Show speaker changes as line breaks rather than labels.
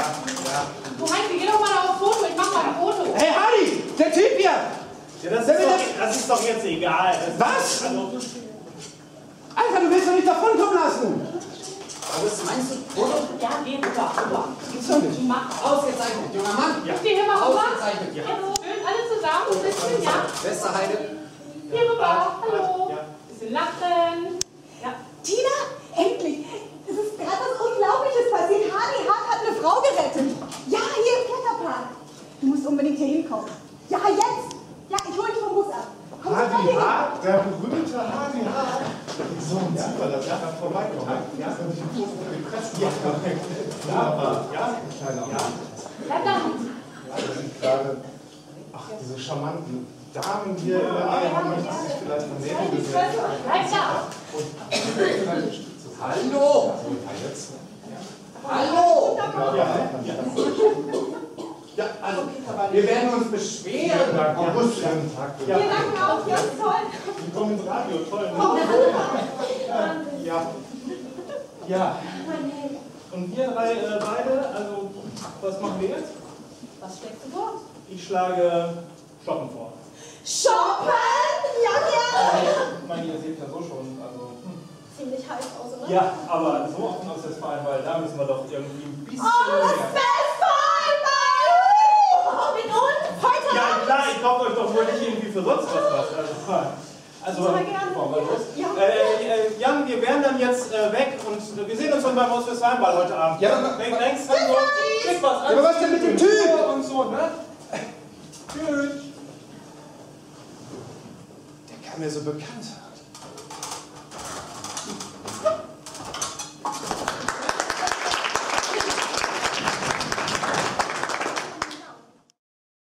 Du Heinz, geh doch mal auf Foto, ich mach mal ein Foto.
Hey Hardy, der Typ hier!
Ja, das ist doch jetzt egal.
Was?
Also,
Alter, du willst doch nicht davonkommen lassen!
Was meinst du? Foto? Ja, geh rüber.
Das gibt's doch nicht.
Mach.
Ausgezeichnet, junger Mann.
Ich steh hier mal rüber.
Ausgezeichnet, ja.
Schön, alle zusammen, ein bisschen, ja.
Westerheide.
Hier rüber, hallo. Bisschen lachen. Ja.
Tina, endlich! Es ist gerade was Unglaubliches passiert. Hardy Hart hat eine Frau gerettet. Ja, hier im Kletterpark. Du musst unbedingt hier hinkommen. Ja, jetzt! Ja, ich hol dich vom Bus ab. Komm sofort
Hardy
hier hin.
Hart, der berühmte Hardy Hart. So ein Super, dass er da vorbeikommt. Ja, dass ich ein Foto für die Presse mache. Ja,
Bleib da.
Ja, das sind gerade, ach, diese charmanten Damen hier in der Nähe haben sich vielleicht daneben gesetzt.
Bleib da.
Hallo! Hallo! Ja, also, wir werden uns beschweren.
August, schönen Tag.
Wir danken auch, ja, toll.
Die kommen ins Radio, toll.
Oh,
Ja. Ja. Und wir drei beide, also, was machen wir jetzt?
Was schlägst du vor?
ich schlage Shoppen vor.
Shoppen? Ja, ja.
Ich meine, ihr seht ja so schon, also...
Ziemlich heiß aus, oder?
Ja, aber so offen aus Westfalenwald, da müssen wir doch irgendwie ein bisschen
Oh,
mehr.
Westfalenwald! Mit uns? Heute
Ja
Abend?
klar, ich kaufe euch doch wohl nicht irgendwie für sonst was. Also
Sehr gerne.
fahren wir los.
Ja.
Jan, wir wären dann jetzt weg und wir sehen uns dann beim Ostwestfalenball heute Abend.
Ja, aber-
Denkst du, schick was an?
Ja, aber was denn mit dem Typ?
Und so, ne? Tschüss.
Der kam mir so bekannt.